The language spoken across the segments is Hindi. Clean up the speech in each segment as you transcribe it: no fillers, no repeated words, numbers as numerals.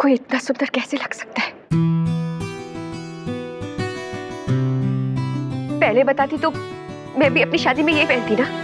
कोई इतना सुंदर कैसे लग सकता है? पहले बताती तो मैं भी अपनी शादी में ये पहनती ना।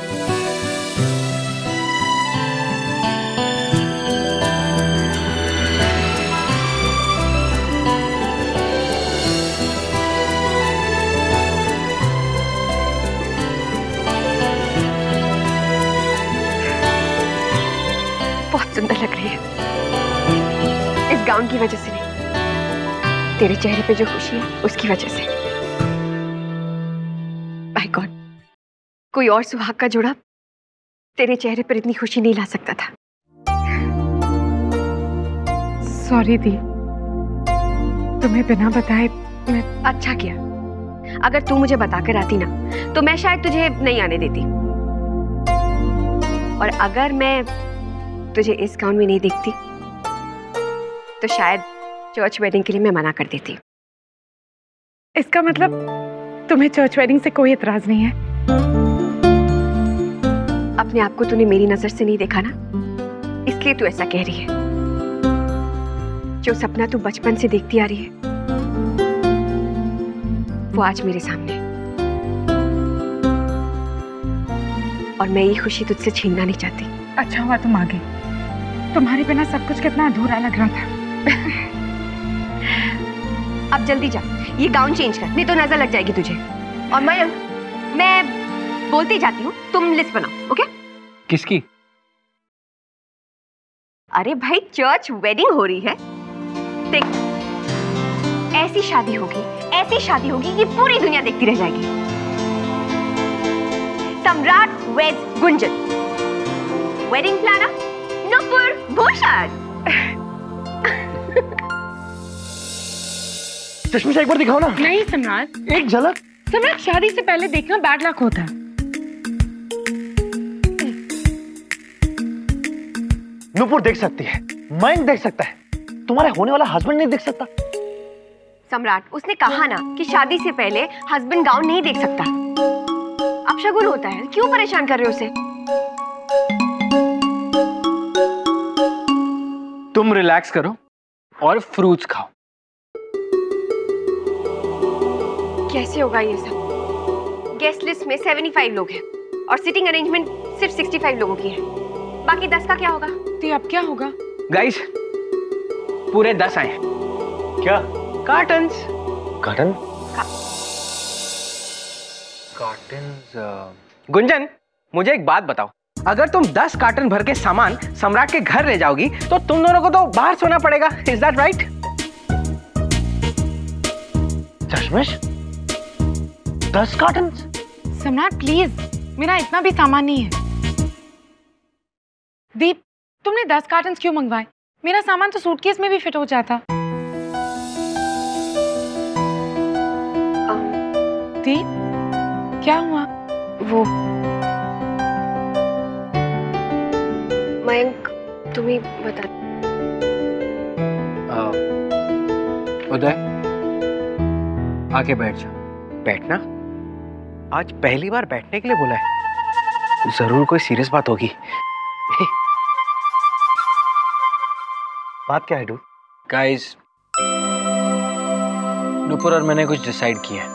बहुत सुंदर लग रही है। इस गाउन की वजह से नहीं, तेरे चेहरे पे जो खुशी है उसकी वजह से। माय गॉड, कोई और सुहाग का जोड़ा तेरे चेहरे पर इतनी खुशी नहीं ला सकता था। सॉरी दी, तुम्हें बिना बताए मैं। अच्छा किया। अगर तू मुझे बताकर आती ना तो मैं शायद तुझे नहीं आने देती, और अगर मैं तुझे इस गाउन में नहीं देखती तो शायद चर्च वेडिंग के लिए मैं मना कर देती। इसका मतलब तुम्हें चर्च वेडिंग से कोई इतराज नहीं है? अपने आप को तूने मेरी नजर से नहीं देखा ना, इसलिए तू ऐसा कह रही है। जो सपना तू बचपन से देखती आ रही है वो आज मेरे सामने, और मैं ये खुशी तुझसे छीनना नहीं चाहती। अच्छा हुआ तुम आ गई, तुम्हारे बिना सब कुछ कितना अधूरा लग रहा था। अब जल्दी जा, ये गाउन चेंज कर, नहीं तो नजर लग जाएगी तुझे। और मैं बोलती जाती हूँ, तुम लिस्ट बनाओ। ओके? किसकी? अरे भाई, चर्च वेडिंग हो रही है। देख, ऐसी शादी होगी कि पूरी दुनिया देखती रह जाएगी। Samrat weds Gunjan, wedding planner Nupur Bhushan. चश्मे से एक बार दिखाओ ना। नहीं सम्राट, एक झलक। सम्राट, शादी से पहले देखना बैड लक होता है। नुपुर देख सकती है, मयंक देख सकता है, तुम्हारे होने वाला हस्बैंड नहीं देख सकता। सम्राट, उसने कहा ना कि शादी से पहले हस्बैंड गाउन नहीं देख सकता। अपशगुन होता है, क्यों परेशान कर रहे हो उसे? तुम रिलैक्स करो और फ्रूट्स खाओ। कैसे होगा ये सब? गेस्ट लिस्ट में 75 लोग हैं और सिटिंग अरेंजमेंट सिर्फ 65 लोगों की है। बाकी 10 का क्या होगा? तो अब क्या होगा? गाइस, पूरे 10 आए। क्या? कार्टन्स। कार्टन? कार्टन्स। गुंजन, मुझे एक बात बताओ, अगर तुम 10 कार्टन भर के सामान सम्राट के घर ले जाओगी तो तुम दोनों को तो बाहर सोना पड़ेगा। Is that right? चश्मेश, 10 कार्टन? सम्राट प्लीज, मेरा इतना भी सामान नहीं है। दीप, तुमने 10 कार्टन क्यों मंगवाए? मेरा सामान तो सूटकेस में भी फिट हो जाता। दीप, क्या हुआ? वो मयंक, तुम्हें बता। उदय, आके बैठ जा। बैठना? आज पहली बार बैठने के लिए बोला है। जरूर कोई सीरियस बात होगी। बात क्या है डूड? गाइस, नुपुर और मैंने कुछ डिसाइड किया है।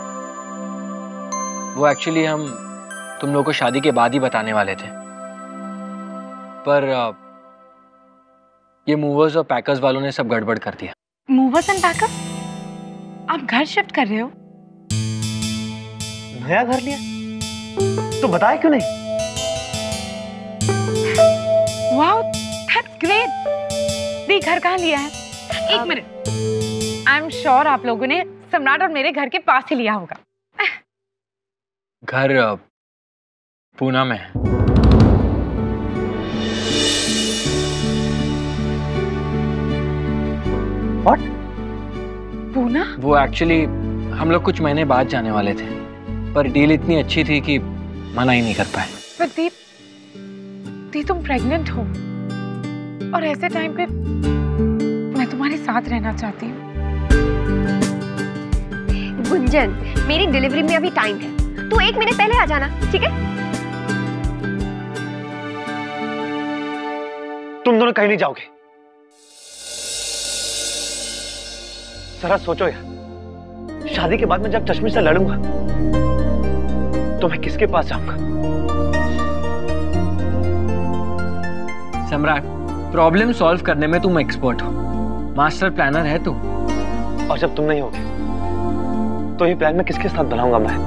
वो एक्चुअली हम तुम लोगों को शादी के बाद ही बताने वाले थे, पर ये मूवर्स और पैकर्स वालों ने सब गड़बड़ कर दिया। Movers and packers? आप घर शिफ्ट कर रहे हो? नया घर लिया? तो बताया क्यों नहीं? Wow, that's great. दी, घर कहाँ लिया है? एक मिनट, आई एम श्योर आप लोगों ने सम्राट और मेरे घर के पास ही लिया होगा। घर पूना में है। What? पूना? वो एक्चुअली हम लोग कुछ महीने बाद जाने वाले थे, पर डील इतनी अच्छी थी कि मना ही नहीं कर पाए। पर दी, तुम प्रेग्नेंट हो और ऐसे टाइम पे मैं तुम्हारे साथ रहना चाहती हूँ। गुंजन, मेरी डिलीवरी में अभी टाइम है, तू 1 मिनट पहले आ जाना, ठीक है? तुम दोनों कहीं नहीं जाओगे। जरा सोचो यार, शादी के बाद में जब चश्मे से लड़ूंगा तो मैं किसके पास जाऊंगा? सम्राट, प्रॉब्लम सॉल्व करने में तुम एक्सपर्ट हो, मास्टर प्लानर है तू। और जब तुम नहीं होगे तो ये प्लान मैं किसके साथ बनाऊंगा? मैं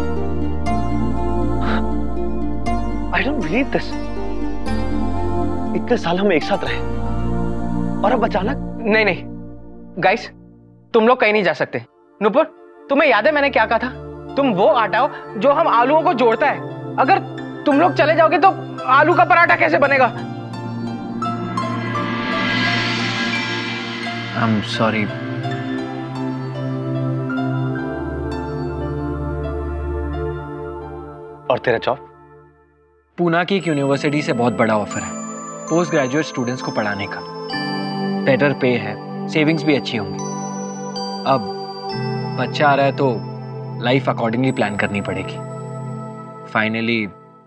आई डोंट बिलीव दिस। इतने साल हम एक साथ रहे और अब अचानक। नहीं नहीं गाइस, तुम लोग कहीं नहीं जा सकते। नुपुर, तुम्हें याद है मैंने क्या कहा था? तुम वो आटा हो जो हम आलूओं को जोड़ता है। अगर तुम लोग चले जाओगे तो आलू का पराठा कैसे बनेगा? I am sorry. और तेरा जॉब? पूना की एक यूनिवर्सिटी से बहुत बड़ा ऑफर है, पोस्ट ग्रेजुएट स्टूडेंट्स को पढ़ाने का। बेटर पे है, सेविंग्स भी अच्छी होंगी। अब बच्चा आ रहा है तो लाइफ अकॉर्डिंगली प्लान करनी पड़ेगी। फाइनली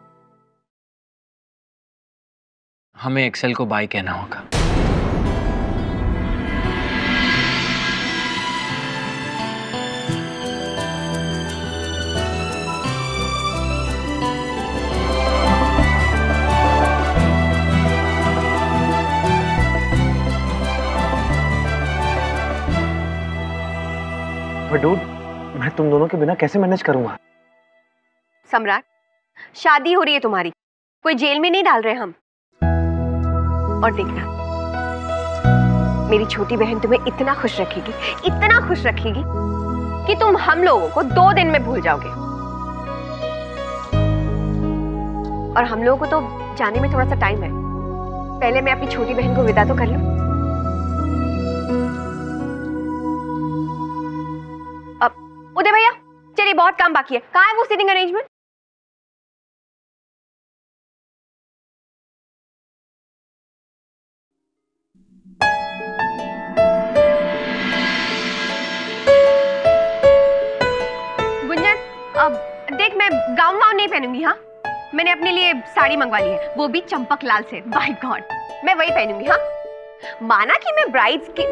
हमें एक्सेल को बाय कहना होगा। डूड, मैं तुम दोनों के बिना कैसे मैनेज करूंगा? सम्राट, शादी हो रही है तुम्हारी, कोई जेल में नहीं डाल रहे हम। और देखना, मेरी छोटी बहन तुम्हें इतना खुश रखेगी, इतना खुश रखेगी कि तुम हम लोगों को 2 दिन में भूल जाओगे। और हम लोगों को तो जाने में थोड़ा सा टाइम है, पहले मैं अपनी छोटी बहन को विदा तो कर लूं। उदय भैया, चलिए बहुत काम बाकी है। कहाँ है वो सीटिंग अरेंजमेंट? गुंजन, अब देख, मैं गाउन वाउन नहीं पहनूंगी। हाँ, मैंने अपने लिए साड़ी मंगवा ली है, वो भी चंपक लाल से। बाय गॉड, मैं वही पहनूंगी। हाँ, माना कि मैं ब्राइड्स की।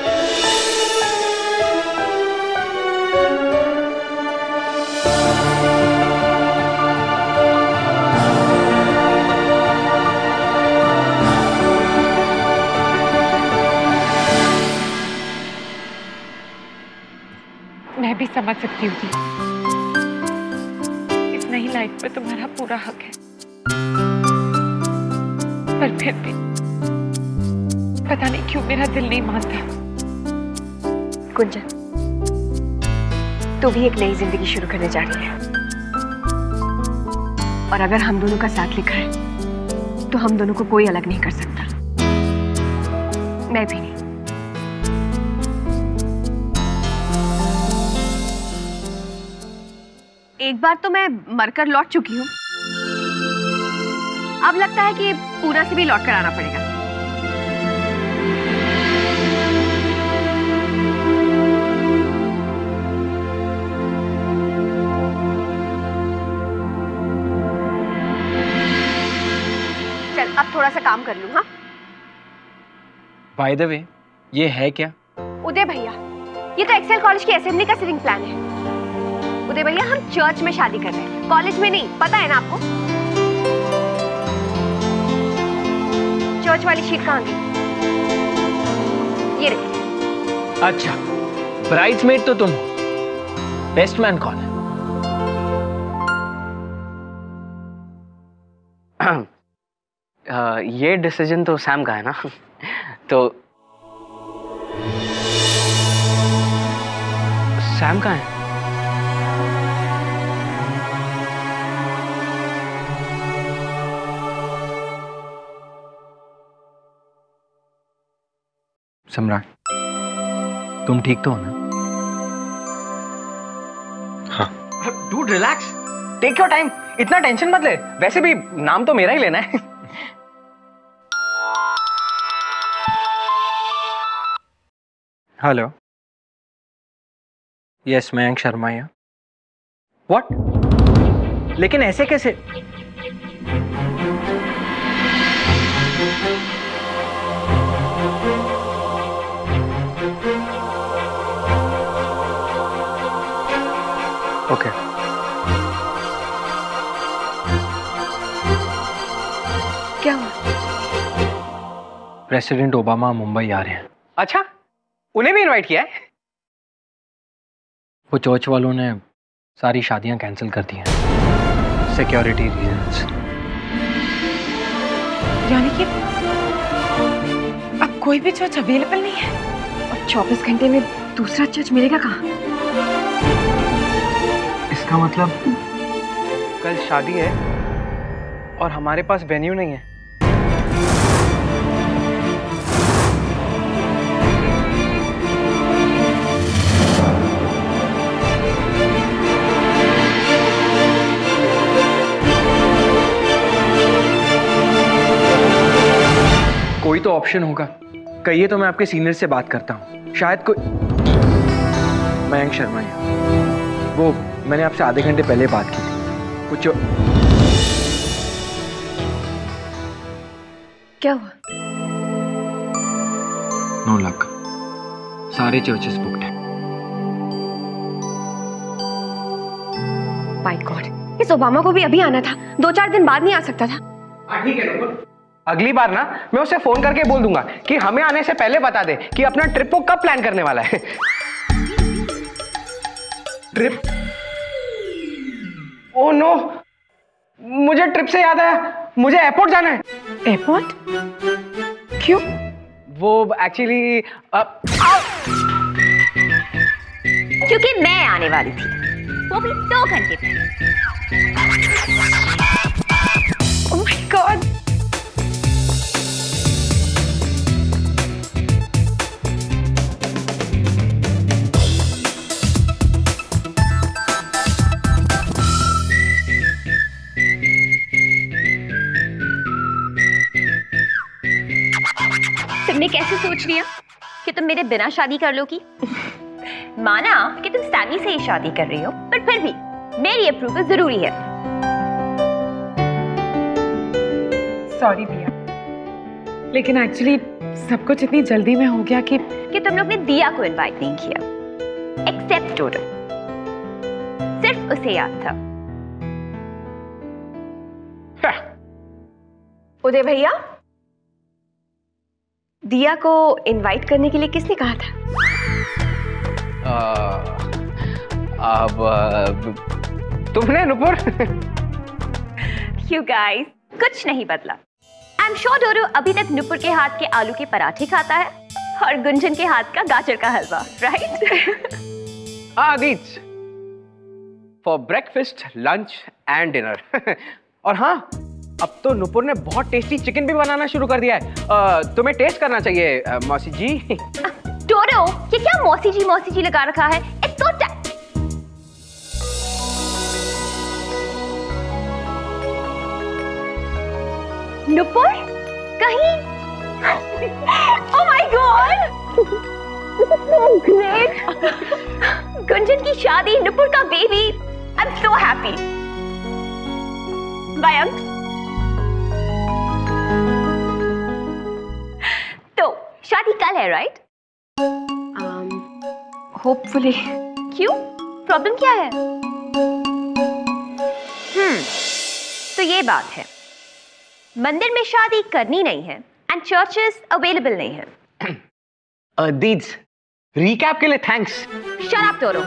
मैं भी समझ सकती हूँ, इस नई लाइफ में तुम्हारा पूरा हक है, पर फिर भी पता नहीं क्यों मेरा दिल नहीं मानता। गुंजन, तू भी एक नई जिंदगी शुरू करने जा रही है, और अगर हम दोनों का साथ लिखा है तो हम दोनों को कोई अलग नहीं कर सकता। मैं भी नहीं। एक बार तो मैं मरकर लौट चुकी हूँ, अब लगता है कि पूना से भी लौट कर आना पड़ेगा। चल, अब थोड़ा सा काम कर लूँ। हाँ, बाय द वे, ये है क्या? उदय भैया, ये तो एक्सेल कॉलेज की असेंबली का सिटिंग प्लान है। उदय भैया, हम चर्च में शादी कर रहे हैं, कॉलेज में नहीं, पता है ना आपको? चर्च वाली शीट कहाँ गई? ये रही। अच्छा, ब्राइड्समेड तो तुम हो, बेस्ट मैन कौन है? ये डिसीजन तो सैम का है ना। तो सैम का है। सम्राट, तुम ठीक तो हो ना? हाँ। Dude relax, take your time, इतना टेंशन मत ले। वैसे भी नाम तो मेरा ही लेना है। हेलो, यस, मयंक शर्मा या। व्हाट? लेकिन ऐसे कैसे? प्रेसिडेंट ओबामा मुंबई आ रहे हैं। अच्छा, उन्हें भी इनवाइट किया है? वो चर्च वालों ने सारी शादियां कैंसिल कर दी हैं, सिक्योरिटी रीजंस। यानी कि अब कोई भी चर्च अवेलेबल नहीं है? और 24 घंटे में दूसरा चर्च मिलेगा कहाँ? इसका मतलब कल शादी है और हमारे पास वेन्यू नहीं है। कोई तो ऑप्शन होगा। कहिए तो मैं आपके सीनियर से बात करता हूँ, शायद कोई। मयंक शर्मा है वो, मैंने आपसे आधे घंटे पहले बात की थी। कुछ क्या हुआ? नो लक, सारे चर्चेस बुक्ड हैं। माय गॉड, इस ओबामा को भी अभी आना था, 2-4 दिन बाद नहीं आ सकता था? ठीक है नुपुर, अगली बार ना मैं उसे फोन करके बोल दूंगा कि हमें आने से पहले बता दे कि अपना ट्रिप को कब प्लान करने वाला है। ट्रिप? ओह नो, मुझे ट्रिप से याद आया, मुझे एयरपोर्ट जाना है। एयरपोर्ट? क्यों? वो एक्चुअली क्योंकि मैं आने वाली थी, वो भी 2 घंटे पहले। Oh my god. तुमने कैसे सोच लिया कि तुम मेरे बिना शादी कर लोगी? माना कि तुम सैमी से ही शादी कर रही हो, पर फिर भी मेरी अप्रूवल जरूरी है। सॉरी भैया, लेकिन एक्चुअली सब कुछ इतनी जल्दी में हो गया कि तुम लोग ने दिया को इनवाइट नहीं किया, एक्सेप्ट डोडो। सिर्फ उसे याद था। उदय भैया, दिया को इनवाइट करने के लिए किसने कहा था? अब तुमने नुपुर। You guys, कुछ नहीं बदला। I'm sure डोडो अभी तक नुपुर के हाथ के आलू के पराठे खाता है और गुंजन के हाथ का गाजर का halwa, right? These for breakfast, lunch and dinner. और हाँ, अब तो नुपुर ने बहुत टेस्टी चिकन भी बनाना शुरू कर दिया है। तुम्हें टेस्ट करना चाहिए मौसी जी। डोडो, ये क्या मौसी जी लगा रखा है? It's so नुपुर कहीं? Oh my God! This is so great! Gunjan की शादी, नुपुर का baby. I'm so happy. Mayank, तो शादी कल है, राइट? होपफुली। क्यों? प्रॉब्लम क्या है? तो ये बात है, मंदिर में शादी करनी नहीं है एंड चर्चेस अवेलेबल नहीं है। दीज रिकैप के लिए थैंक्स। Shut up डोडो।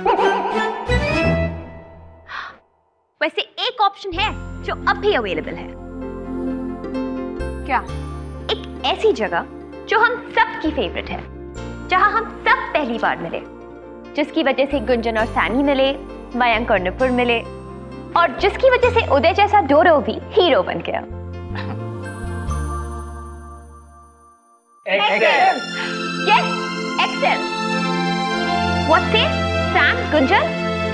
वैसे एक ऑप्शन है जो अब भी अवेलेबल है। क्या? एक ऐसी जगह जो हम सब की फेवरेट है, जहां हम सब पहली बार मिले, जिसकी वजह से गुंजन और सैनी मिले, मयंक और नुपुर मिले, और जिसकी वजह से उदय जैसा डोडो भी हीरो बन गया। एक्सेल। Yes, Excel. व्हाट से? सैम, गुंजन?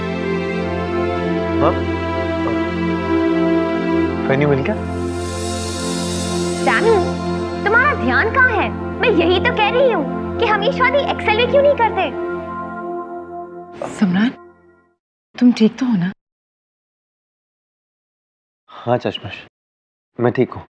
वेन्यू मिल गया? सैमी, तुम्हारा ध्यान कहाँ है? मैं यही तो कह रही हूँ कि हम ये शादी एक्सेल में क्यों नहीं करते? सम्राट, तुम ठीक तो हो ना? हाँ चश्मश, मैं ठीक हूँ।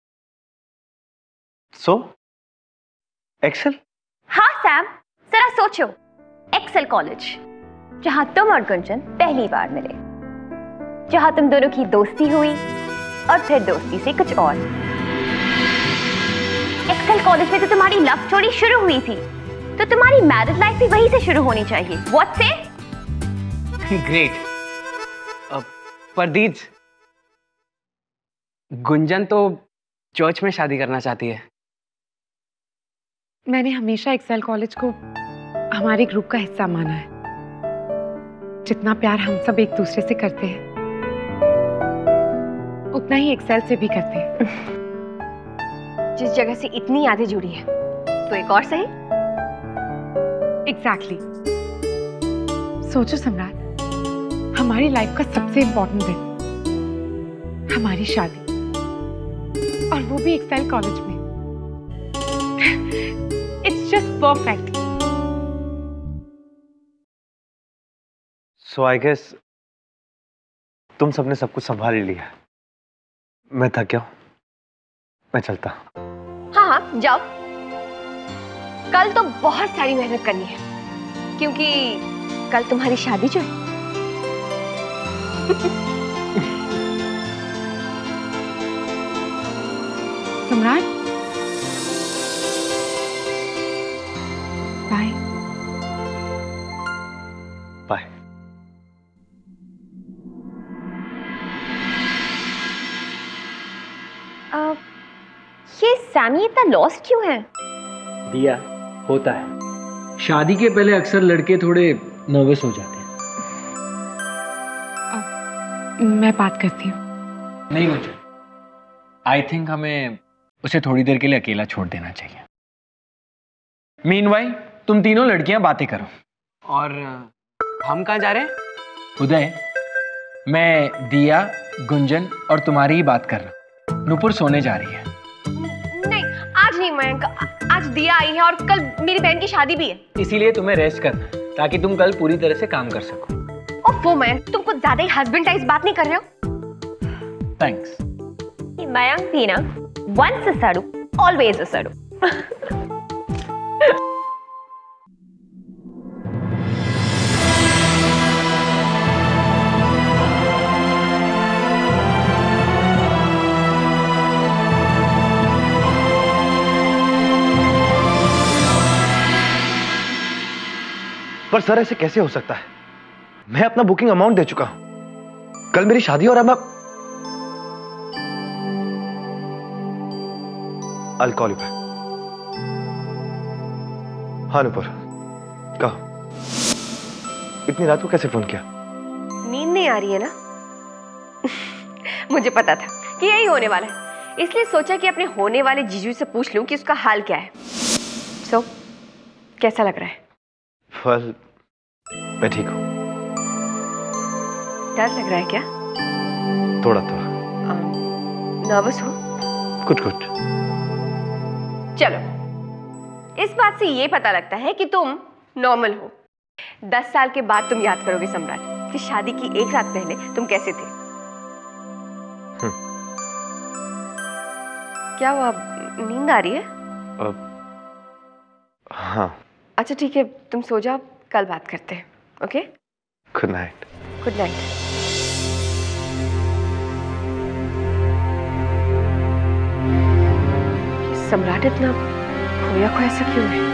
सो एक्सेल? हाँ सैम, जरा सोचो, एक्सेल कॉलेज, जहां तुम और गुंजन पहली बार मिले, जहां तुम दोनों की दोस्ती हुई और फिर दोस्ती से कुछ और। एक्सेल कॉलेज में तो तुम्हारी लव स्टोरी शुरू हुई थी, तो तुम्हारी मैरिज लाइफ भी वहीं से शुरू होनी चाहिए। व्हाट से? ग्रेट। परदीज, गुंजन तो चर्च में शादी करना चाहती है। मैंने हमेशा एक्सेल कॉलेज को हमारे ग्रुप का हिस्सा माना है। जितना प्यार हम सब एक दूसरे से करते हैं, उतना ही एक्सेल से भी करते हैं। जिस जगह से इतनी यादें जुड़ी है, तो एक और सही। एग्जैक्टली। सोचो सम्राट, हमारी लाइफ का सबसे इंपॉर्टेंट दिन, हमारी शादी, और वो भी एक्सेल कॉलेज में। It's just perfect. So I guess तुम सबने सब कुछ संभाल ही लिया। मैं थक गया हूं, मैं चलता। हाँ हाँ जाओ, कल तो बहुत सारी मेहनत करनी है, क्योंकि कल तुम्हारी शादी जो है। सम्राट, बाय। बाय। ये सैमी इतना लॉस्ट क्यों है? दिया, होता है। शादी के पहले अक्सर लड़के थोड़े नर्वस हो जाते हैं। मैं बात करती हूँ। नहीं गुंजन, आई थिंक हमें उसे थोड़ी देर के लिए अकेला छोड़ देना चाहिए। मीनवाइल तुम तीनों लड़कियां बातें करो। और हम कहाँ जा रहे हैं? उदय, मैं दिया, गुंजन और तुम्हारी ही बात कर रहा हूँ। नुपुर सोने जा रही है। नहीं, आज नहीं मयंक, आज दिया आई है और कल मेरी बहन की शादी भी है। इसीलिए तुम्हें रेस्ट करना है, ताकि तुम कल पूरी तरह से काम कर सको। ओफो मयंक, तुम कुछ ज्यादा ही हस्बैंड टाइप बात नहीं कर रहे हो? थैंक्स। मयंक भी ना, वंस अ सड़ू ऑलवेज अ सड़ू। पर सर ऐसे कैसे हो सकता है? मैं अपना बुकिंग अमाउंट दे चुका हूं। कल मेरी शादी और अब I'll call you back। हाँ नुपुर, कहो। इतनी रात को कैसे फोन किया? नींद नहीं आ रही है ना? मुझे पता था कि यही होने वाला है, इसलिए सोचा कि अपने होने वाले जीजू से पूछ लूं कि उसका हाल क्या है। सो, कैसा लग रहा है? Well, मैं ठीक हूं। डर लग रहा है क्या? थोड़ा थोड़ा। नर्वस हो? कुछ कुछ। चलो, इस बात से ये पता लगता है कि तुम नॉर्मल हो। 10 साल के बाद तुम याद करोगे सम्राट कि शादी की एक रात पहले तुम कैसे थे। क्या हुआ, नींद आ रही है? हाँ। अच्छा ठीक है, तुम सो जाओ, कल बात करते हैं। Okay? Good night. Good night. Samrat इतना खोया खोया सा क्यों है?